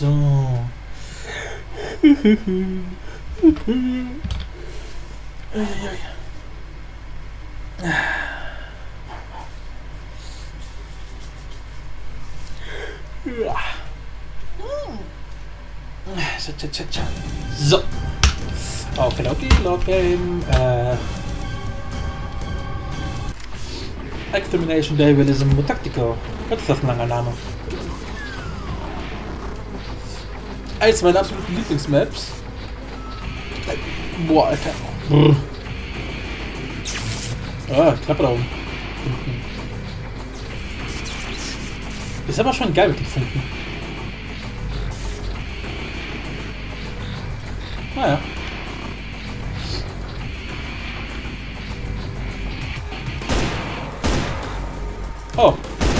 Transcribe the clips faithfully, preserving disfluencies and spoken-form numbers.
So. So. Okay, okay, Lord Game. Äh. Extermination Devilism Tactical. Was ist das ein langer Name? Eins meiner absoluten Lieblingsmaps. Boah, Alter. Brr. Ah, Klappe da oben. Ist aber schon geil mit den Funken. Naja. Oh.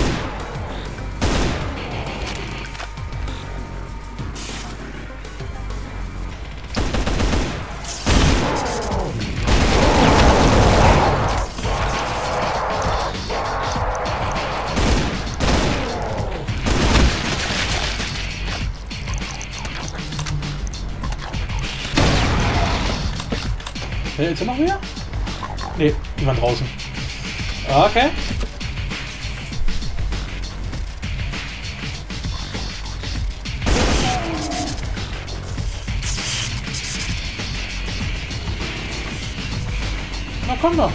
Jetzt noch mehr? Ne, die waren draußen. Okay. Na komm doch.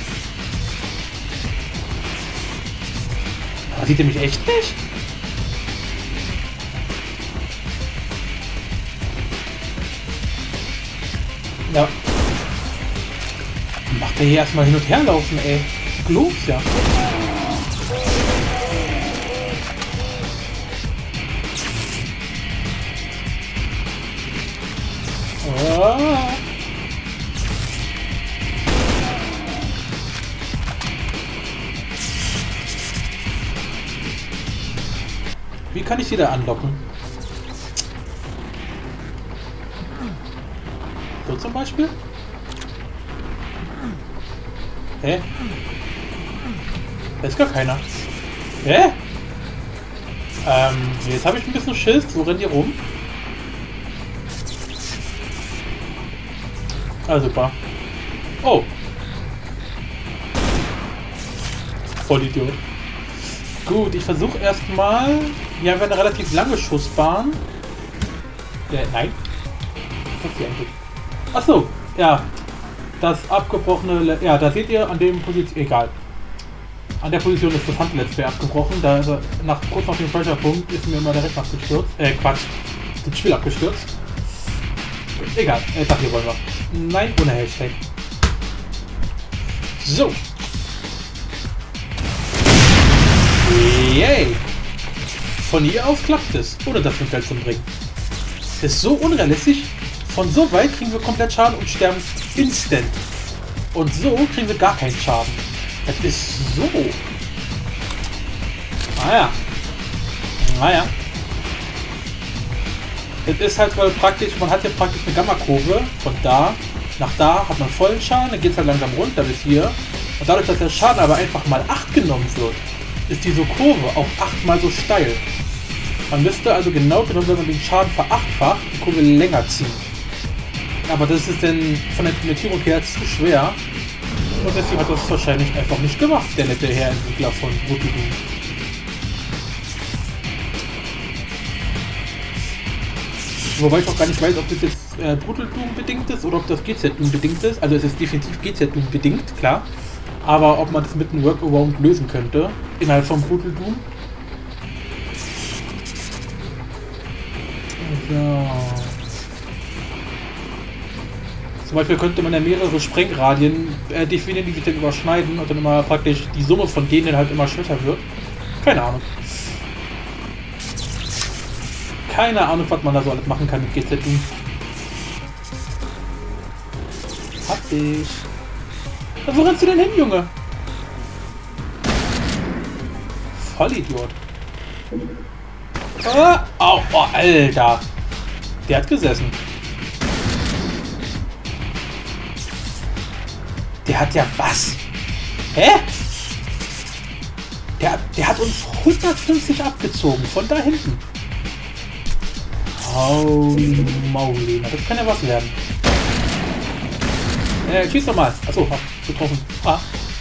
Oh, sieht er mich echt nicht? Ja. Macht der hier erstmal hin und her laufen, ey. Los, ja. Oh. Wie kann ich die da anlocken? So zum Beispiel? Hä? Da ist gar keiner. Hä? Ähm, jetzt habe ich ein bisschen Schiss. Wo rennen die rum? Ah, super. Oh. Vollidiot. Gut, ich versuche erstmal. Hier haben wir eine relativ lange Schussbahn. Äh, nein. Was ist hier eigentlich? Achso, ja. Das abgebrochene... Ja, da seht ihr an dem Position... Egal. An der Position ist das Handlet's abgebrochen. Da ist er nach, kurz nach dem Pressure-Punkt ist mir immer der Rechner abgestürzt. Äh, Quatsch. Das Spiel abgestürzt. Egal. Äh, das hier wollen wir. Nein, ohne Hashtag. So. Yay. Von hier aus klappt es, ohne das Feld zu bringen. Das ist so unrealistisch. Von so weit kriegen wir komplett Schaden und sterben instant. Und so kriegen wir gar keinen Schaden. Das ist so. Naja. Naja. Das ist halt weil praktisch, man hat ja praktisch eine Gamma-Kurve. Von da nach da hat man vollen Schaden, dann geht es halt langsam runter bis hier. Und dadurch, dass der Schaden aber einfach mal acht genommen wird, ist diese Kurve auch achtmal so steil. Man müsste also genau genommen, wenn man den Schaden verachtfacht, die Kurve länger ziehen. Aber das ist denn von der Implementierung her zu schwer. Und deswegen hat das wahrscheinlich einfach nicht gemacht, der nette Herr-Entwickler von Brutal Doom. Wobei ich auch gar nicht weiß, ob das jetzt äh, Brutal Doom bedingt ist oder ob das G Z Doom bedingt ist. Also es ist definitiv G Z Doom bedingt, klar. Aber ob man das mit einem Workaround lösen könnte, innerhalb von Brutal Doom. So. Zum Beispiel könnte man ja mehrere Sprengradien äh, definieren, die sich dann überschneiden und dann immer praktisch die Summe von denen halt immer schwächer wird. Keine Ahnung. Keine Ahnung, was man da so alles machen kann mit G Z Doom. Hab ich. Na, wo rennst du denn hin, Junge? Vollidiot. Oh, oh, oh, Alter. Der hat gesessen. Der hat ja was? Hä? Der, der hat uns hundertfünfzig abgezogen. Von da hinten. Holy moly. Na, das kann ja was werden. Äh, schieß doch mal. Achso, hab getroffen. Ah.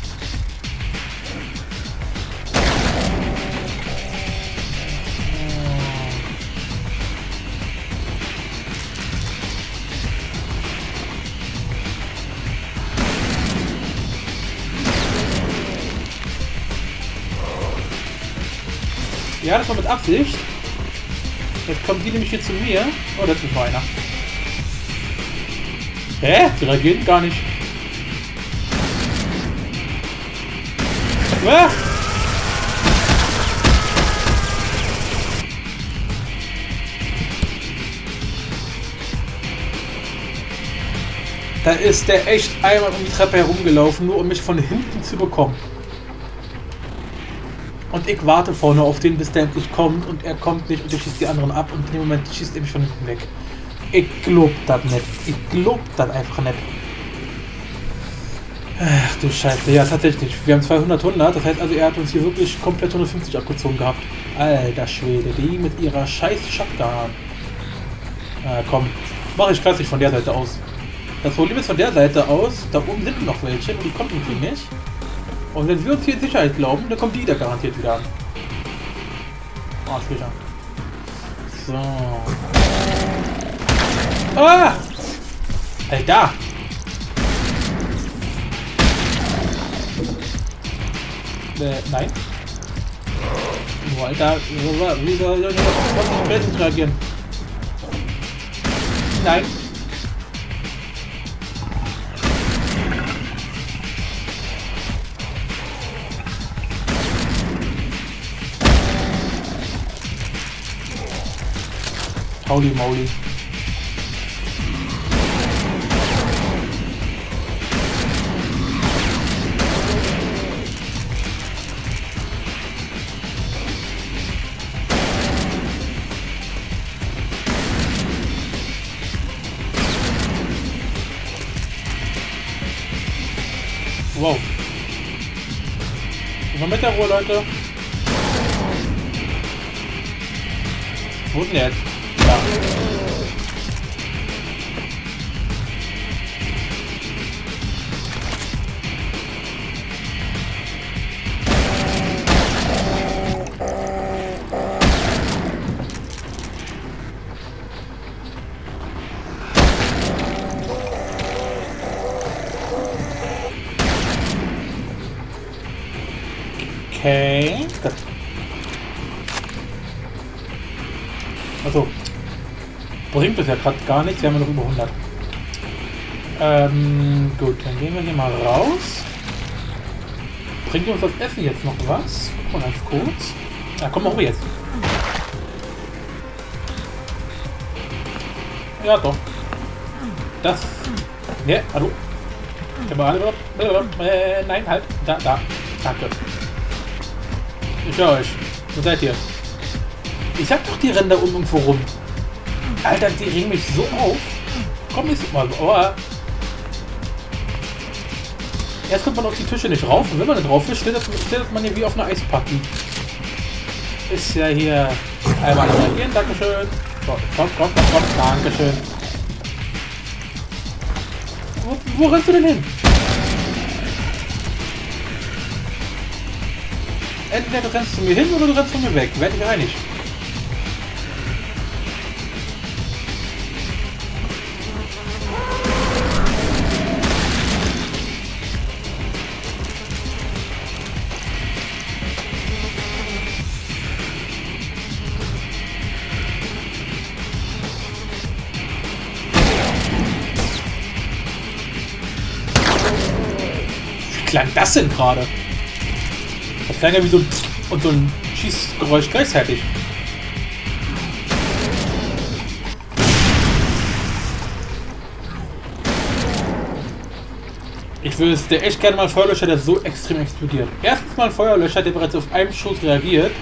Ja, das war mit Absicht. Jetzt kommt die nämlich hier zu mir. Oh, das ist noch einer. Hä? Die reagieren gar nicht. Ah! Da ist der echt einmal um die Treppe herumgelaufen, nur um mich von hinten zu bekommen. Und ich warte vorne auf den, bis der endlich kommt und er kommt nicht und ich schieße die anderen ab und in dem Moment schießt er mich von hinten weg. Ich glaub das nicht. Ich glaub das einfach nicht. Ach du Scheiße. Ja, tatsächlich. Wir haben zweihundert, hundert. Das heißt also, er hat uns hier wirklich komplett hundertfünfzig abgezogen gehabt. Alter Schwede. Die mit ihrer scheiß Shotgun. Ah, komm. Mache ich klassisch von der Seite aus. Das Problem ist von der Seite aus. Da oben sind noch welche und die kommen irgendwie nicht. Und wenn wir uns hier in Sicherheit glauben, dann kommt die da garantiert wieder an. Oh, sicher. So. Ah! Hey, da! Äh, nein. Oh, Alter, wie soll ich auf zwanzig reagieren? Nein. Holy moly. Wow. Immer mit der Ruhe, Leute. Wo denn jetzt? Ja. Okay. Gut. Also bringt es ja gerade gar nichts. Wir haben ja noch über hundert. Ähm, gut, dann gehen wir hier mal raus. Bringt uns das Essen jetzt noch was? Guck mal ganz kurz. Ja, komm mal hoch jetzt. Ja, doch. Das. Ne, hallo. Äh, nein, halt. Da, da. Danke. Ich höre euch. Wo seid ihr? Ich hab doch die Ränder unten irgendwo rum. Alter, die regen mich so auf. Komm nicht mal. Oh. Erst kommt man auf die Tische nicht rauf. Und wenn man da drauf ist, steht man hier wie auf einer Eisparty. Ist ja hier einmal reagieren. Dankeschön. So, komm, komm, komm, komm. Dankeschön. Wo, wo rennst du denn hin? Entweder du rennst zu mir hin oder du rennst von mir weg. Werd ich einig. Wie klang das denn gerade? Das klang ja wie so ein Psst und so ein Schießgeräusch gleichzeitig. Ich würde es dir echt gerne mal einen Feuerlöscher, der so extrem explodiert. Erstens mal ein Feuerlöscher, der bereits auf einen Schuss reagiert.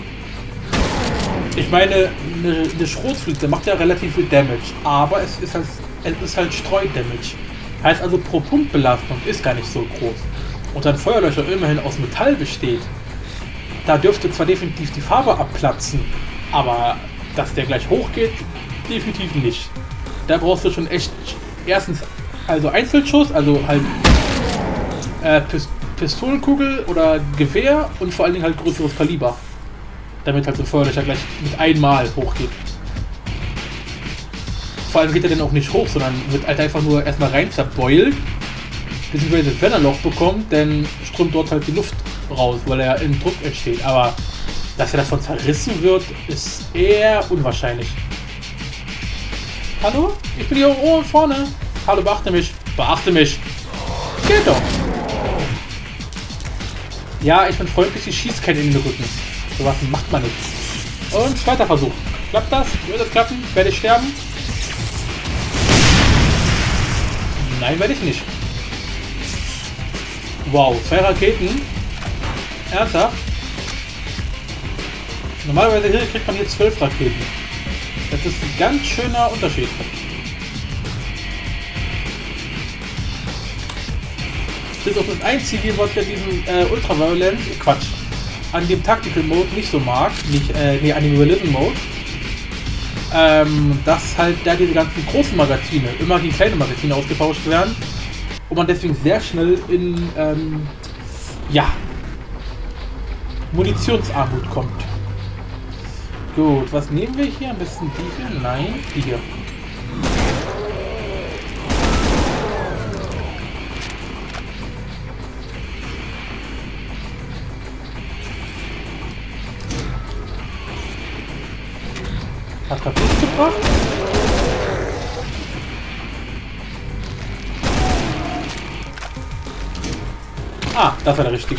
Ich meine, eine, eine Schrotflinte macht ja relativ viel Damage, aber es ist halt, es ist halt Streudamage. Heißt also, pro Punktbelastung ist gar nicht so groß. Und ein Feuerlöscher immerhin aus Metall besteht, da dürfte zwar definitiv die Farbe abplatzen, aber dass der gleich hochgeht, definitiv nicht. Da brauchst du schon echt erstens also Einzelschuss, also halt äh, Pist Pistolenkugel oder Gewehr und vor allen Dingen halt größeres Kaliber. Damit halt so Feuerlöcher gleich mit einmal hochgeht. Vor allem geht er dann auch nicht hoch, sondern wird halt einfach nur erstmal rein zerbeult. Beziehungsweise wenn er Loch bekommt, dann strömt dort halt die Luft raus, weil er im Druck entsteht. Aber dass er davon zerrissen wird, ist eher unwahrscheinlich. Hallo? Ich bin hier oben vorne. Hallo, beachte mich. Beachte mich. Geht doch. Ja, ich bin freundlich, ich schieße keinen in den Rücken. So was macht man nicht. Und zweiter Versuch. Klappt das? Wird das klappen? Werde ich sterben? Nein, werde ich nicht. Wow, zwei Raketen. Ernsthaft? Normalerweise hier kriegt man hier zwölf Raketen. Das ist ein ganz schöner Unterschied. Das ist auch das Einzige, was ich an diesem äh, Ultraviolent, Quatsch, an dem Tactical Mode nicht so mag, nicht, äh, nee, an dem Realism Mode, ähm, dass halt da diese ganzen großen Magazine immer die kleinen Magazine ausgetauscht werden und man deswegen sehr schnell in, ähm, ja, Munitionsarmut kommt. Gut, was nehmen wir hier? Ein bisschen die hier? Nein, die hier. Hat das nichts gebracht? Ah, das war der richtige.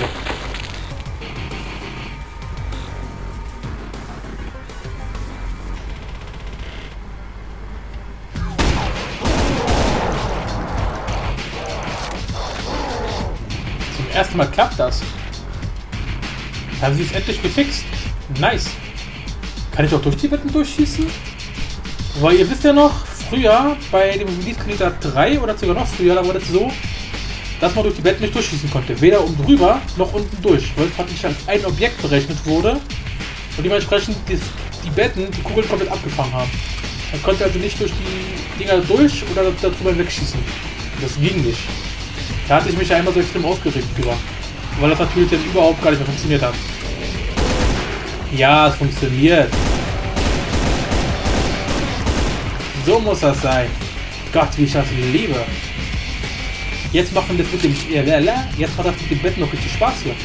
Zum ersten Mal klappt das. Haben sie es endlich gefixt? Nice. Kann ich auch durch die Betten durchschießen? Weil ihr wisst ja noch, früher bei dem Release-Kandidat drei oder sogar noch früher, da war das so, dass man durch die Betten nicht durchschießen konnte. Weder oben drüber noch unten durch, weil es praktisch als ein Objekt berechnet wurde und dementsprechend die, die Betten die Kugeln komplett abgefangen haben. Man konnte also nicht durch die Dinger durch oder darüber wegschießen. Das ging nicht. Da hatte ich mich ja einmal so extrem aufgeregt drüber, weil das natürlich dann überhaupt gar nicht mehr funktioniert hat. Ja, es funktioniert. So muss das sein. Gott, wie ich das liebe. Jetzt machen das mit dem jetzt macht das mit dem Betten noch richtig Spaß hier.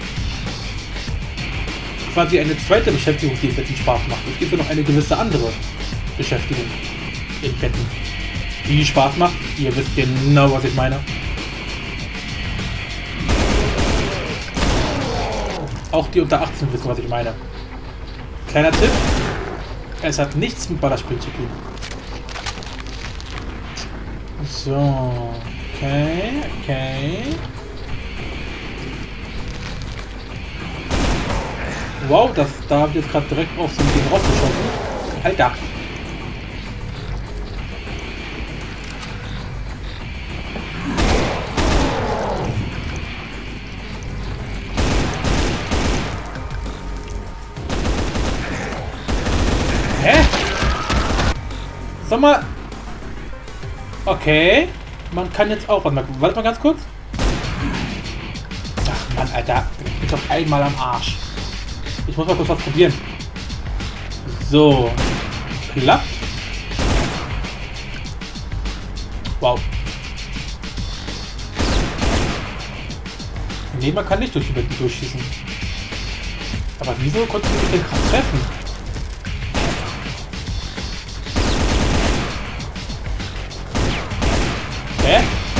Quasi eine zweite Beschäftigung, die im Betten Spaß macht. Es gibt ja noch eine gewisse andere Beschäftigung im Betten, die Spaß macht. Ihr wisst genau, was ich meine. Auch die unter achtzehn wissen, was ich meine. Kleiner Tipp, es hat nichts mit Ballerspiel zu tun. So, okay, okay. Wow, das, da habe ich jetzt gerade direkt auf so ein Ding rausgeschossen. Alter. Hä? Sag mal. Okay. Man kann jetzt auch. Warte mal, warte mal ganz kurz. Ach Mann, Alter. Ich bin doch einmal am Arsch. Ich muss mal kurz was probieren. So. Klappt. Wow. Nee, man kann nicht durch die Betten durchschießen. Aber wieso konnte ich mich denn gerade treffen? Hä?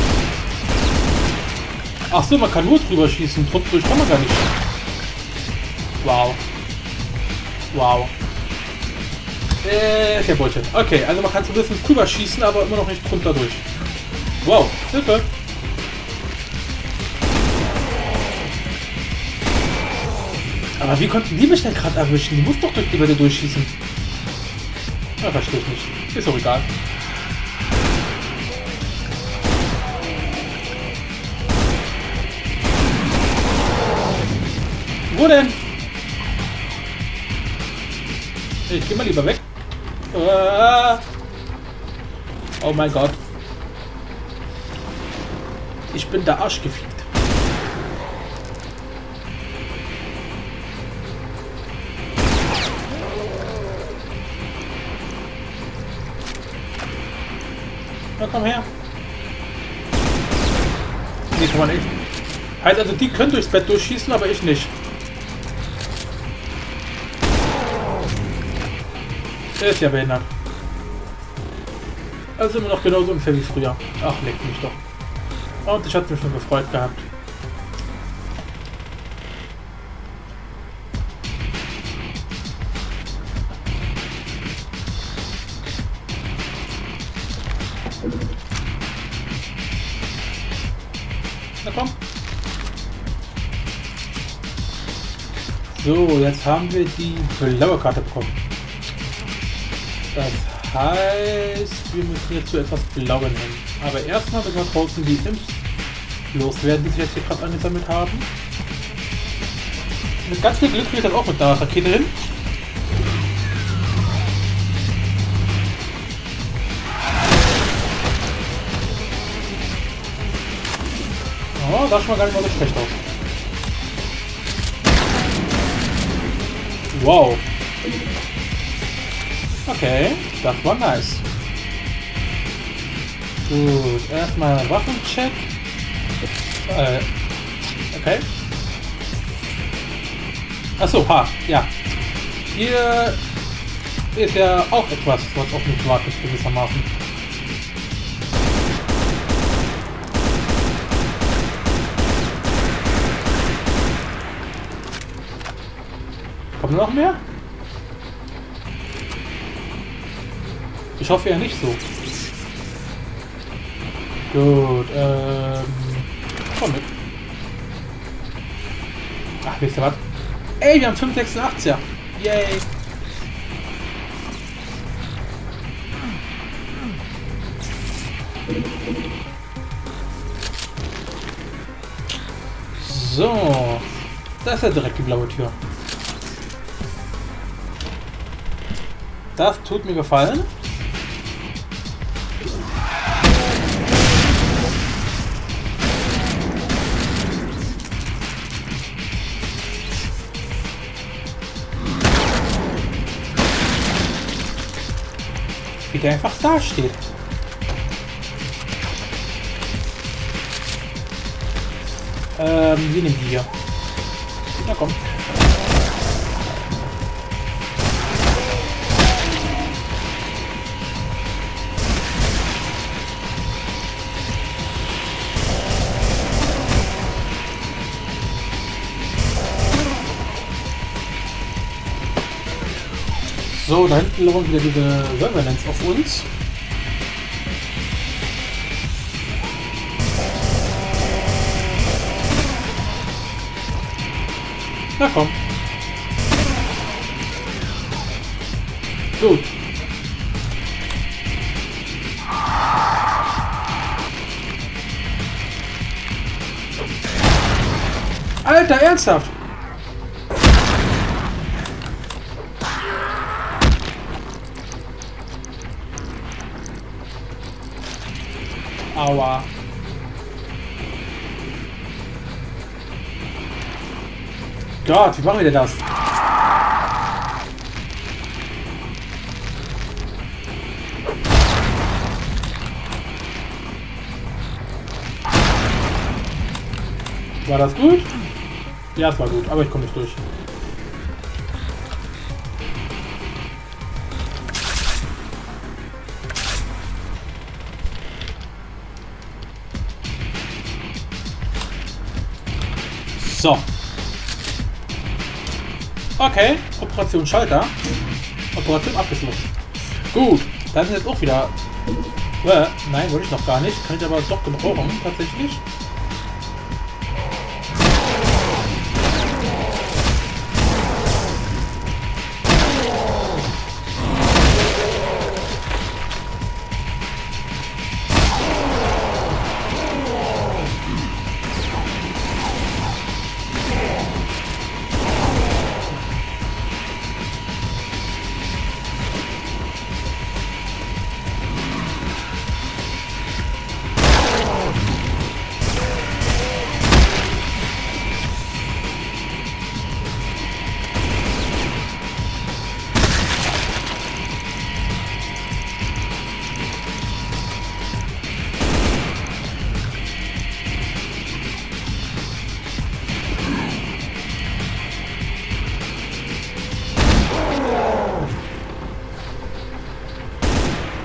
Ach so, man kann nur drüber schießen. Drunter kann man gar nicht. Wow. Wow. Äh, ist ja Bullshit. Okay, also man kann zumindest drüber schießen, aber immer noch nicht drunter durch. Wow, Hilfe. Aber wie konnten die mich denn gerade erwischen? Die muss doch durch die Wände durchschießen. Ja, verstehe ich nicht. Ist doch egal. Wo denn? Ich geh mal lieber weg. Ah. Oh mein Gott. Ich bin der Arsch gefickt. Na komm her. Nee, kann man nicht. Heißt also, die können durchs Bett durchschießen, aber ich nicht. Der ist ja behindert. Also immer noch genauso unfair wie früher. Ach, leck mich doch. Und ich hatte mich schon gefreut gehabt. Na komm. So, jetzt haben wir die blaue Karte bekommen. Das heißt, wir müssen jetzt zu etwas Blauen hin. Aber erstmal müssen wir draußen die Imps loswerden, die sich jetzt hier gerade angesammelt haben. Mit ganz viel Glück kriegt das auch mit der Rakete hin. Oh, sah schon mal gar nicht mal so schlecht aus. Wow. Okay, das war nice. Gut, erstmal Waffencheck. Äh, okay. Achso, ha, ja. Hier ist ja auch etwas, was auf mich wartet, gewissermaßen. Kommt noch mehr? Ich hoffe ja nicht so. Gut, ähm... komm mit. Ach, wisst ihr was? Ey, wir haben fünf sechsundachtziger. Yay. So. Das ist ja direkt die blaue Tür. Das tut mir gefallen. Wie der einfach da steht. Ähm, wir nehmen die hier. Na komm. So, da hinten laufen wieder diese Revenants auf uns. Na komm. Gut. Alter, ernsthaft? Aua. Gott, wie machen wir denn das? War das gut? Ja, es war gut, aber ich komme nicht durch. So. Okay, Operation Schalter. Operation abgeschlossen. Gut, dann sind jetzt auch wieder... Äh, nein, wollte ich noch gar nicht. Kann ich aber doch gebrauchen, tatsächlich.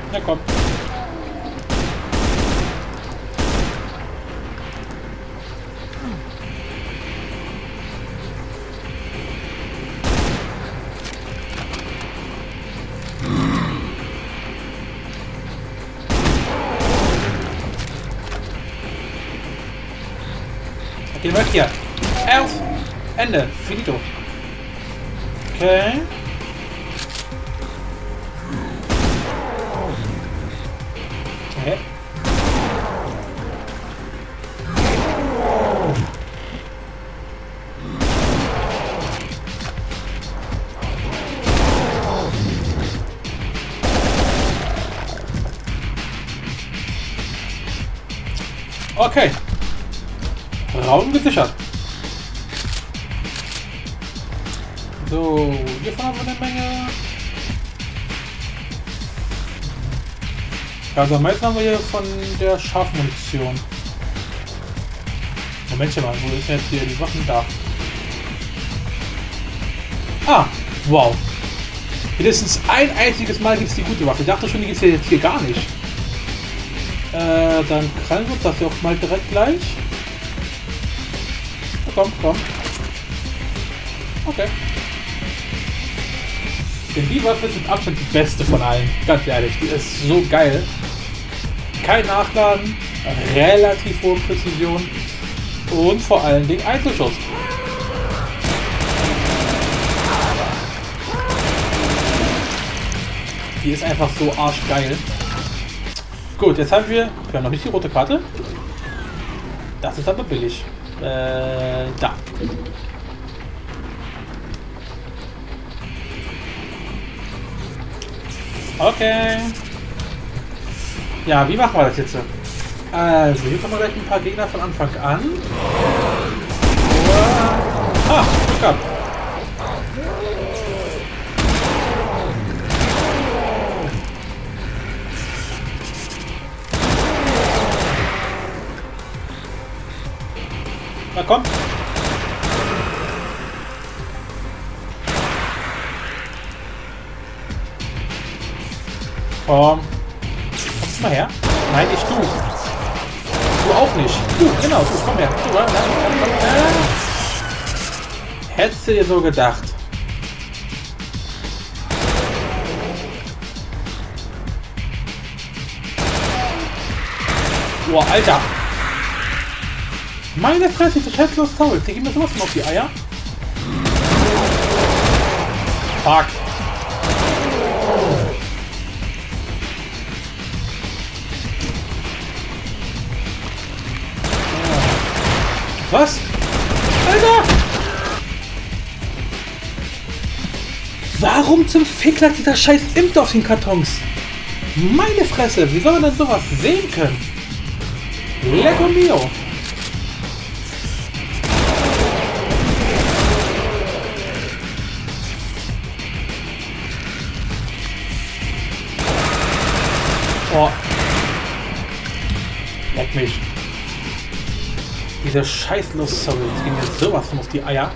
Na komm. Geh weg hier. Elf. Ende. Finito. Okay. Okay. Okay. Raum gesichert. So, hiervon haben wir eine Menge. Also am meisten haben wir hier von der Scharfmunition. Momentchen mal, wo ist jetzt hier die Waffen da? Ah, wow. Mindestens ein einziges Mal gibt es die gute Waffe. Ich dachte schon, die gibt es ja jetzt hier gar nicht. Äh, dann krallen wir uns das ja auch mal direkt gleich. Komm, komm. Okay. Denn die Waffe ist mit Abstand die beste von allen. Ganz ehrlich, die ist so geil. Kein Nachladen, relativ hohe Präzision und vor allen Dingen Einzelschuss. Die ist einfach so arschgeil. Gut, jetzt haben wir, wir haben noch nicht die rote Karte. Das ist aber billig. Äh, da. Okay. Ja, wie machen wir das jetzt? Also, hier kommen wir gleich ein paar Gegner von Anfang an. Ah, Glück gehabt. Na komm. Komm. Kommst du mal her? Nein, nicht du. Du auch nicht. Du, genau, du, komm her. Du, nein, komm, komm, komm. Hättest du dir so gedacht. Boah, Alter. Meine Fresse, ich scheiß los Soul. Die geben mir sowas von auf die Eier. Fuck. Was? Alter! Warum zum Fick lag dieser scheiß Imp auf den Kartons? Meine Fresse, wie soll man denn sowas sehen können? Lecco mio! Oh. Leck mich. Diese scheißlos Sorry, jetzt gehen mir sowas von auf die Eier.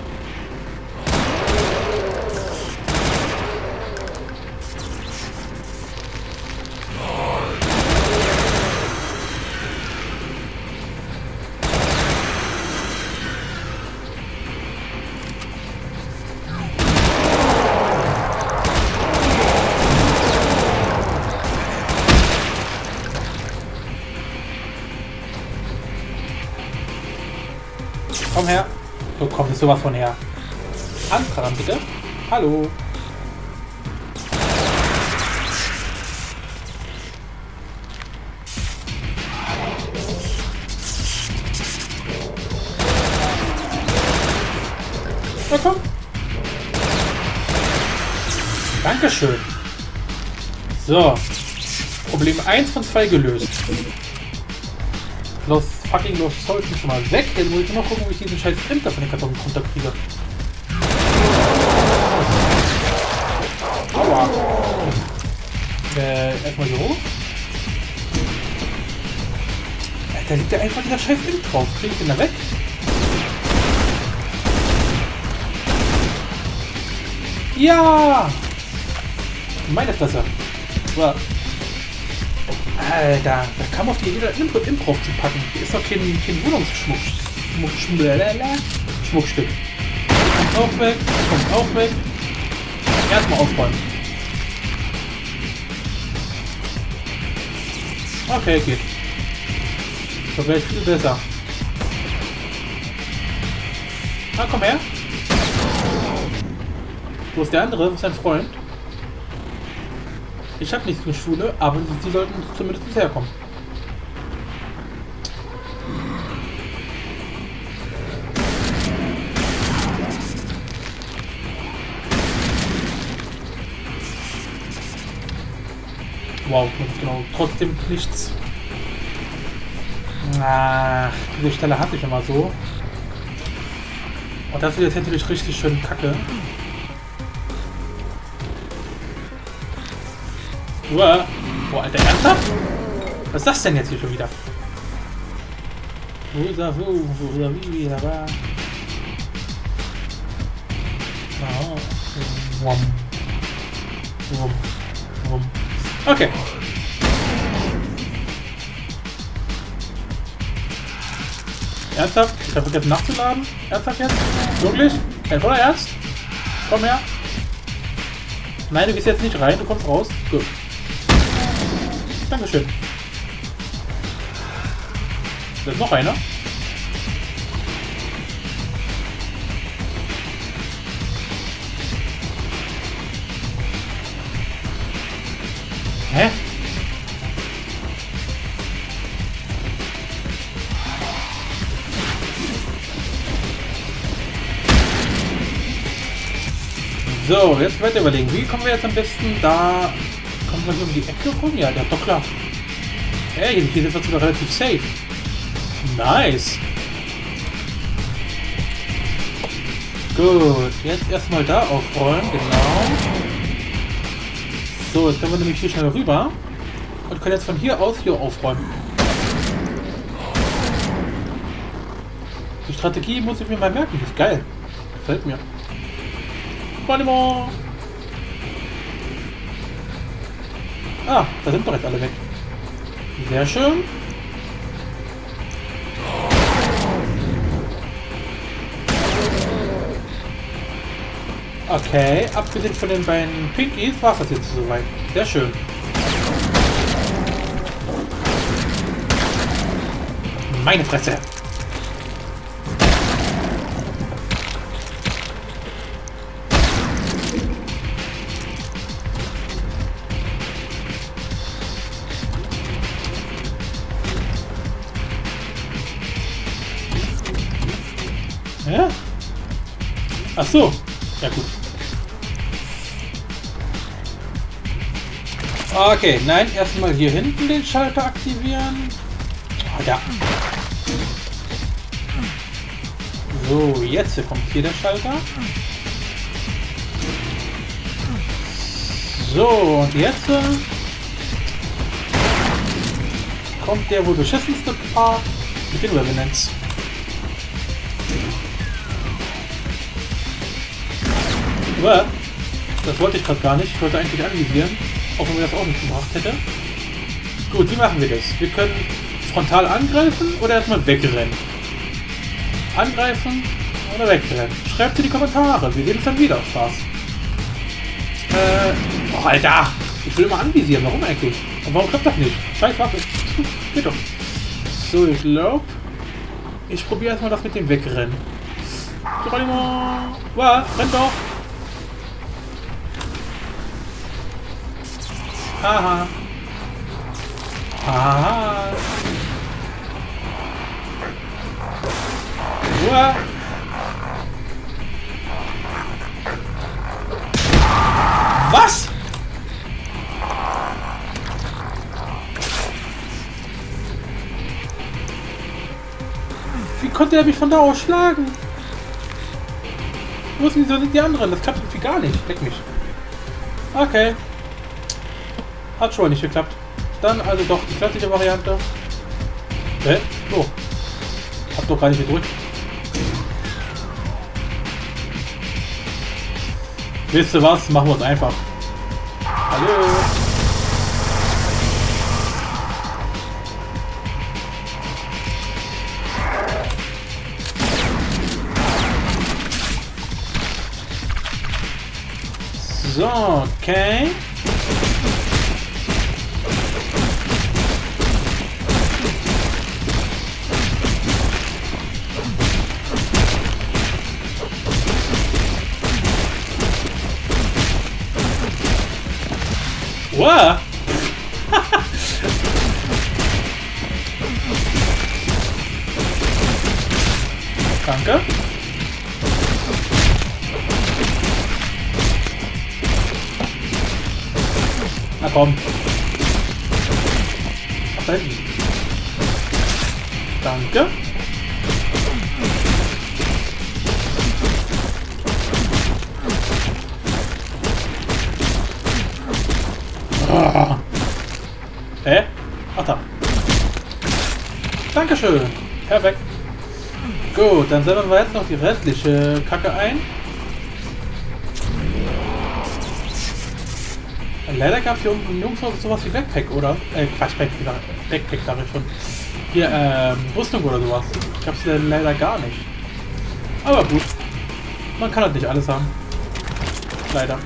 Komm her. So, komm, ist sowas von her. Anprallen, bitte. Hallo. Na komm. Dankeschön. So. Problem eins von zwei gelöst. Los fucking Los Soul ist schon mal weg. Jetzt muss ich nur noch gucken, wie ich diesen scheiß Imp von den Karton runterkriege. Aua. Äh, erstmal so hoch. Da liegt ja einfach dieser scheiß Imp drauf. Krieg ich den da weg? Ja! Meine Fresse. So. Alter, da kam auf die Idee, da Input Improv zu packen. Hier ist doch kein, kein Wohnungsschmuck. Schmuck, Schmuckstück. Kommt auch weg, kommt auch weg. Erstmal aufräumen. Okay, geht. Das wäre viel besser. Ah, komm her. Wo ist der andere? Wo ist dein Freund? Ich habe nichts mit Schule, aber die sollten zumindest herkommen. Wow, genau. Trotzdem nichts. Ach, diese Stelle hatte ich immer so. Und das wird jetzt natürlich richtig schön kacke. Uah. Boah, Alter, ernsthaft? Was ist das denn jetzt hier schon wieder? Wo ist er? Wo? Wo ist er? Wie? Da war. Oh. Wum. Wum. Wum. Okay. Ernsthaft? Ich habe vergessen nachzuladen? Ernsthaft jetzt? Wirklich? Kein voller Ernst? Komm her. Nein, du gehst jetzt nicht rein, du kommst raus. Gut. Dankeschön. Da ist noch einer. Hä? So, jetzt weiter überlegen. Wie kommen wir jetzt am besten da... Kommen wir hier um die Ecke rum? Ja, ja, doch klar. Hey, hier sind wir sogar relativ safe. Nice. Gut, jetzt erstmal da aufräumen, genau. So, jetzt können wir nämlich hier schnell rüber und können jetzt von hier aus hier aufräumen. Die Strategie muss ich mir mal merken, die ist geil. Gefällt mir. Ah, da sind doch jetzt alle weg. Sehr schön. Okay, abgesehen von den beiden Pinkies war es das jetzt soweit. Sehr schön. Meine Fresse. Ja? Ach so. Ja gut. Okay, nein, erstmal hier hinten den Schalter aktivieren. Oh, ja. So, jetzt kommt hier der Schalter. So, und jetzt äh, kommt der wohl beschissenste Part mit den Revenants. Aber das wollte ich gerade gar nicht. Ich wollte eigentlich anvisieren, auch wenn wir das auch nicht gemacht hätte. Gut, wie machen wir das? Wir können frontal angreifen oder erstmal wegrennen. Angreifen oder wegrennen. Schreibt in die Kommentare. Wir sehen uns dann wieder. Spaß. Äh, oh, Alter! Ich will immer anvisieren. Warum eigentlich? Und warum klappt das nicht? Scheiß Waffe. Geht doch. So, ich glaube, ich probiere erstmal das mit dem Wegrennen. Wow, renn doch! Haha. Haha. Uah. Was? Wie konnte er mich von da aus schlagen? Wo sind die, die anderen? Das klappt irgendwie gar nicht. Leck mich. Okay. Hat schon nicht geklappt. Dann also doch die klassische Variante. Hä? So. Hab doch gar nicht gedrückt. Wisst ihr was? Machen wir es einfach. Hallo. So, okay. Wow. Danke. Na komm. Ach, da hinten. Danke. Ah. Hä? Ach da. Dankeschön. Perfekt. Gut, dann sammeln wir jetzt noch die restliche Kacke ein. Leider gab es hier unten nirgendwo sowas wie Backpack, oder? Äh, Quatsch, Backpack, Backpack sag ich schon. Hier, ähm, Rüstung oder sowas. Ich hab's leider gar nicht. Aber gut. Man kann halt nicht alles haben. Leider.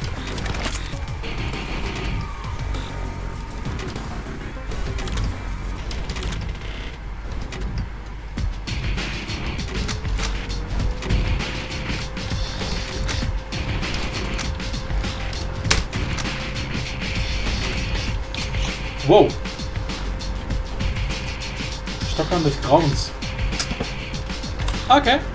Wow. Stockern des Grauens. Okay.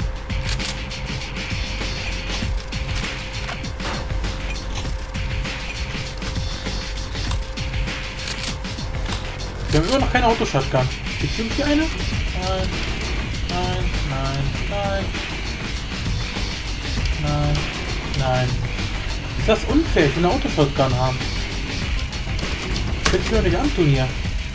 Wir haben immer noch keine Autoshotgun. Gibt es irgendwie eine? Nein. Nein, nein, nein. Nein, nein. Ist das unfair, ich will eine Autoshotgun haben? Das will ich mir nicht antun hier.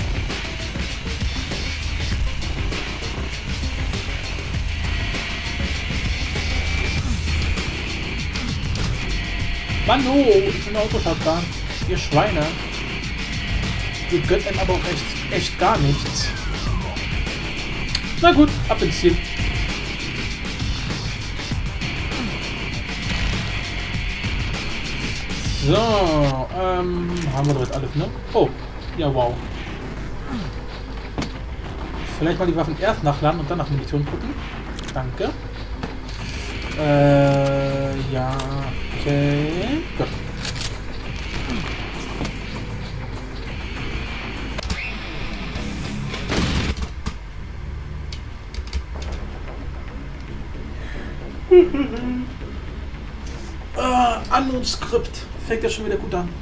Mann, oh, ich bin eine Autoshotgun. Ihr Schweine. Ihr gönnt einem aber auch echt, echt gar nichts. Na gut, ab ins Ziel. So, ähm, haben wir doch jetzt alles, ne? Oh, ja, wow. Vielleicht mal die Waffen erst nachladen und dann nach Munition gucken. Danke. Äh, ja, okay. Gut. uh, Unknown-Skript. Fängt ja schon wieder gut an.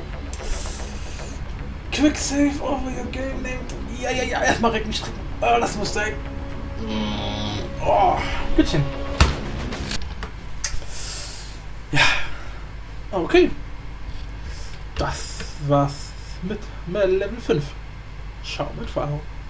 Quick save over your game name. Ja, ja, ja, erstmal Recken stricken. Oh, das muss sein. Oh, Bittchen. Ja. Okay. Das war's mit Level fünf. Schau mit Frau.